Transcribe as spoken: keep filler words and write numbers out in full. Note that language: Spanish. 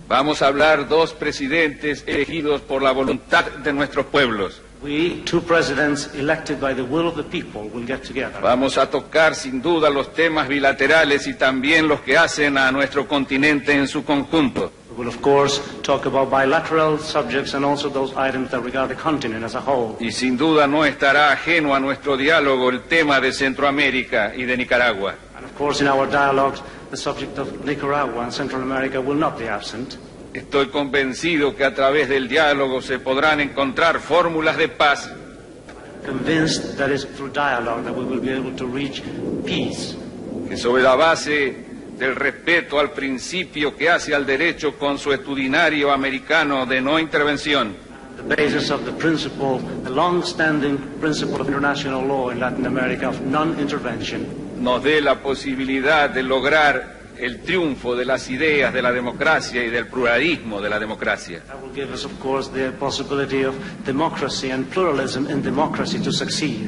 Vamos a hablar dos presidentes elegidos por la voluntad de nuestros pueblos. We, two presidents elected by the will of the people, will get together. Vamos a tocar sin duda los temas bilaterales y también los que hacen a nuestro continente en su conjunto. We will, of course, talk about bilateral subjects and also those items that regard the continent as a whole. Y sin duda no estará ajeno a nuestro diálogo el tema de Centroamérica y de Nicaragua. And of course, in our dialogues, the subject of Nicaragua and Central America will not be absent. Estoy convencido que a través del diálogo se podrán encontrar fórmulas de paz. Convinced that it's through dialogue that we will be able to reach peace. Que sobre la base del respeto al principio que hace al derecho consuetudinario americano de no intervención, The basis of the principle, the long-standing principle of international law in Latin America of non-intervention, nos dé la posibilidad de lograr el triunfo de las ideas de la democracia y del pluralismo de la democracia. that will give us, of course, the possibility of democracy and pluralism in democracy to succeed.